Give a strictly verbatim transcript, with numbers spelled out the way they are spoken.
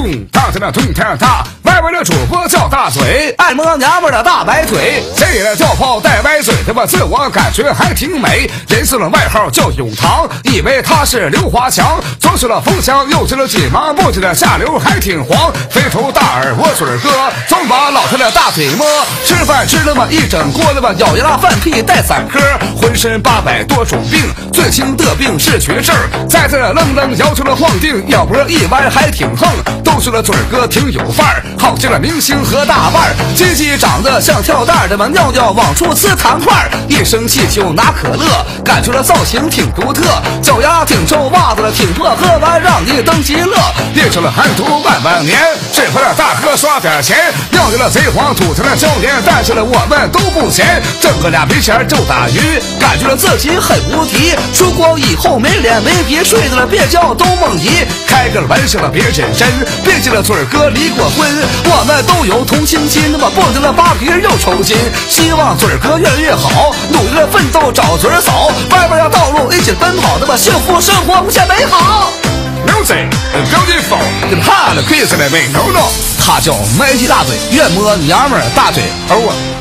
咚，大嘴的咚天大，外边的主播叫大嘴， 爱摸娘们的大白腿， 这个叫炮带歪嘴的吧，自我感觉还挺美。人送了外号叫永堂，以为他是刘华强，左手了风箱，右手了紧忙，不知道下流还挺黄。肥头大耳我嘴哥，总把老太的大嘴摸。吃饭吃了嘛一整锅的吧，咬牙饭屁带散科，浑身八百多种病，最轻的病是绝症。在这愣愣摇出了晃腚，腰脖一弯还挺横，都说了嘴哥挺有范儿，好像了明星和大腕儿，鸡鸡长得像跳蛋的嘛，尿尿往出呲糖块，一生气就拿可乐，感觉了造型挺独特，脚丫挺皱，袜子了挺破，喝完让你登极乐，练成了寒毒万万年，只会了大哥刷点钱，尿尿了贼黄，吐成了椒盐，但是了我们都不嫌，挣个俩没钱就打鱼，感觉了自己很无敌，出国以后没脸没皮，睡着了别叫都梦遗，开个玩笑了别认真，毕竟了嘴哥离过婚，我们都有同情心，那么不得了扒皮又抽筋，希望嘴哥越来越好，努力的奋斗找嘴嫂，外边要道路一起奔跑，那么幸福生活无限美好。 Music beautiful， 怕了 kiss 的美 no no， 他叫麦吉大嘴，愿摸娘们儿大嘴，而我。